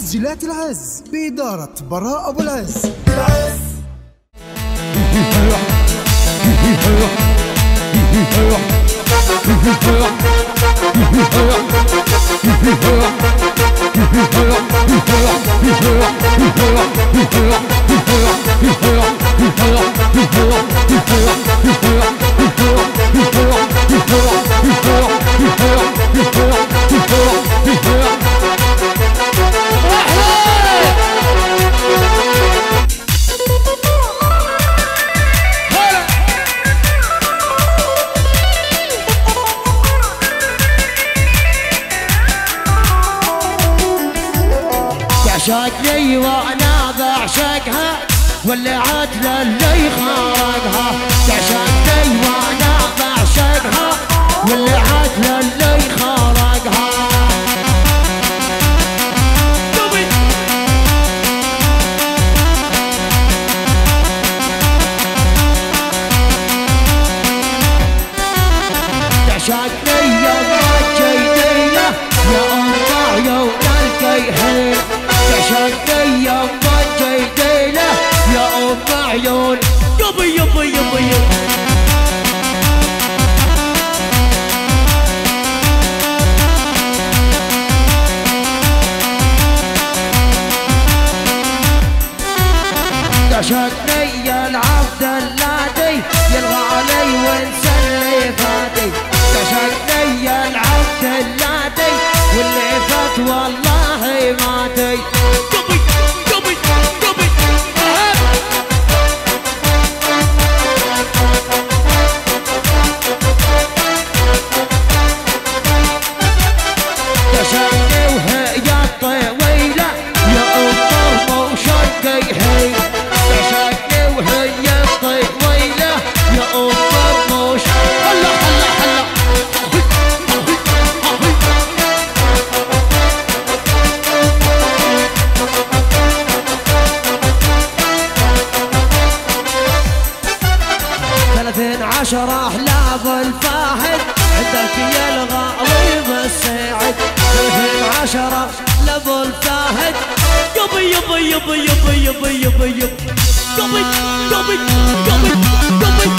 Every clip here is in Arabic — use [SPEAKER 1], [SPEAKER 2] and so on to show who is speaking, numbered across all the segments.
[SPEAKER 1] تسجيلات العز بإدارة براء أبو العز.
[SPEAKER 2] تعشقني وانا بعشقها واللي عاد اللي خرقها. تعشقني وانا بعشقها واللي عاد اللي خرقها. تعشقني يا جديده يا عيون الكيحين. تعشقني يا جديده يا عيون يبي يبي يبي تعشقني يا العبد اللادي يلغى علي وانسى اللي فاتي. تعشقني يا العبد اللادي واللي فات والله ماتي. تعشقني وهي طويلة يا أم وشقيحي. تعشقني وهي طويلة يا أم وش هلا هلا هلا. ثلاثين عشرة أحلام الفاهد عندك يا الغالي السعد. 30 لابو الفاهد يبي يبي يبي يبي يبي يبي يبي يبي يبي يبي يبي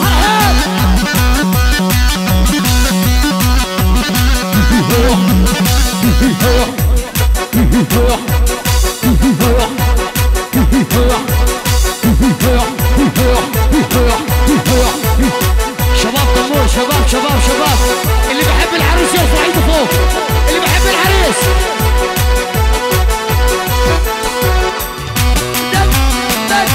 [SPEAKER 2] شباب طمون شباب شباب شباب اللي بحب العريس يرفع ايده فوق. اللي بحب العريس دق دق.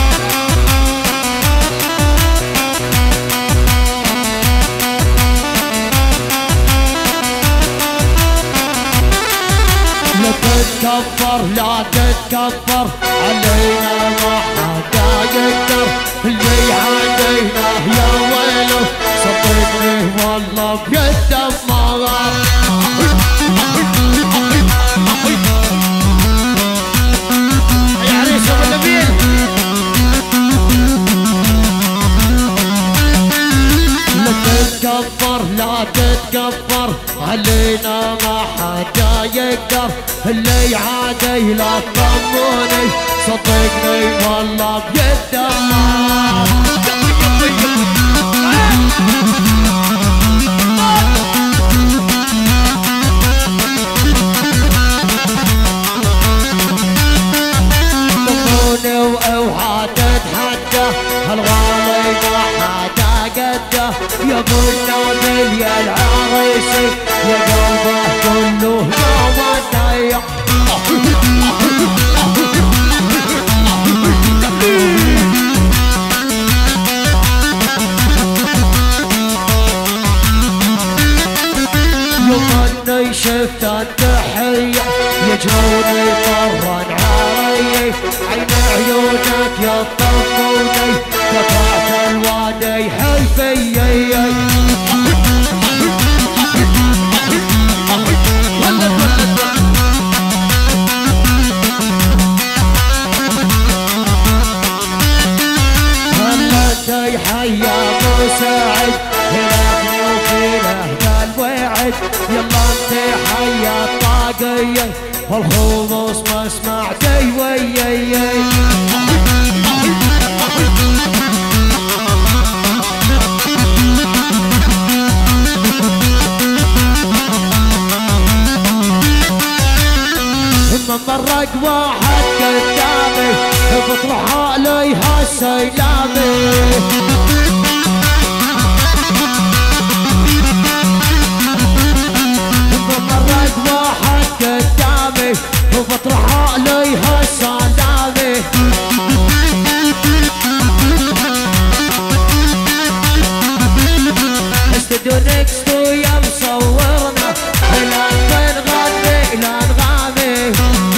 [SPEAKER 2] لا تتكبر لا تتكبر علينا ما حدا يقدر. اللي علينا يا ويله صدقني والله بيتدمر. يا عريس ابو النبيل لا تتكبر لا تتكبر علينا ما حدا يقدر. اللي عادي لا تطمني صدقني والله بيتدمر. طموني واوعى تتحدى هالغالي ما حدا قده. يا ابو النبيل يا العريسي يا قلبه كله يوم الضيق. يوم اني شفت الدحيه يجوني طرا عاري. عين عيونك يا طموني قطعت الوادي حلفيي. هلا حيا مساعد هناك وفي له الوعد. يلا انت حيا الطاقية الخمس ما سمعتي وياي من مرق واحد قدامي بطرح علي هالسيلامي من مرق واحد قدامي بطرح علي هالسلامي استديو نكست ويا مصورنا الان بنغني الانغامي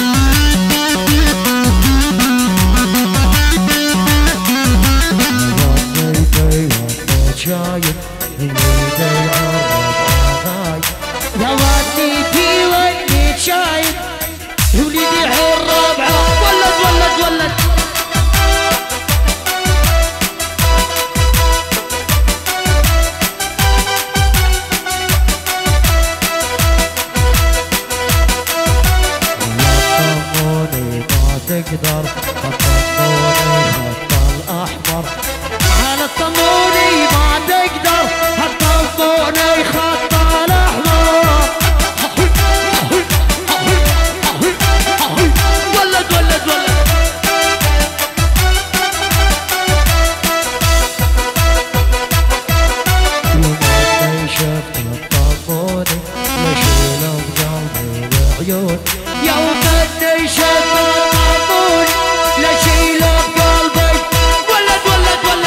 [SPEAKER 2] شايف يا وديتي ويني شايف وليدي الربعة ولد طموني ما تقدر طموني خط الأحمر على الطموني ما تقدر هالطموني خط الأحمر ولد يوم شفت الطموني مشيله بقلبي بعيون يوم اني شفت الطموني لشيله بقلبي ولد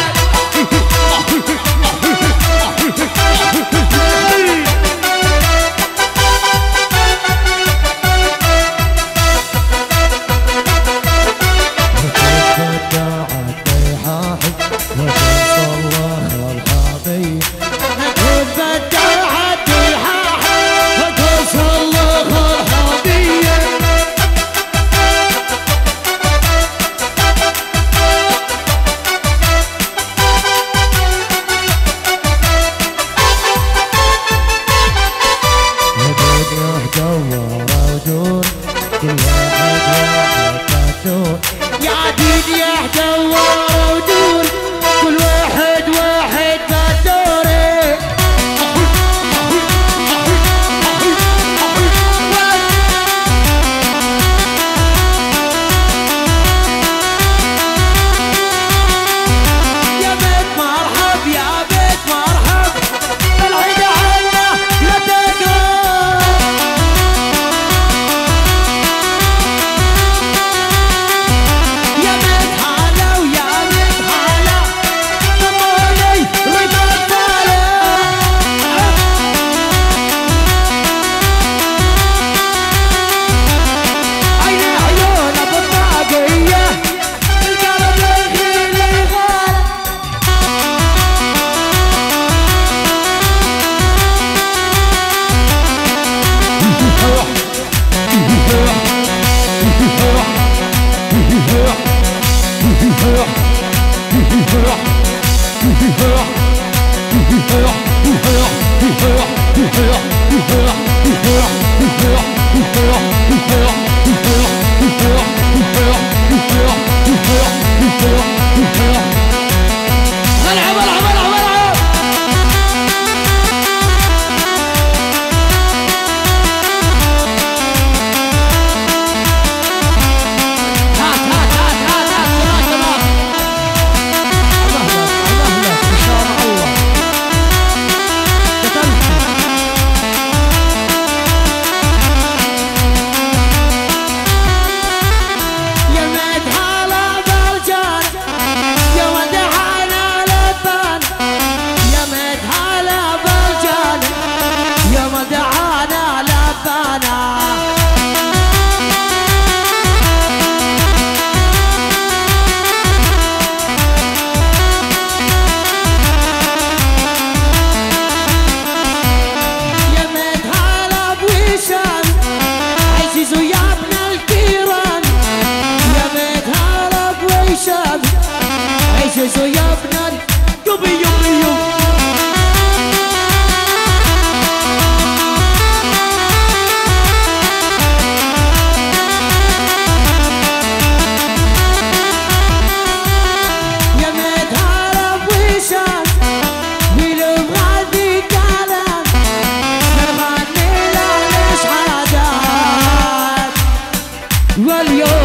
[SPEAKER 2] غالية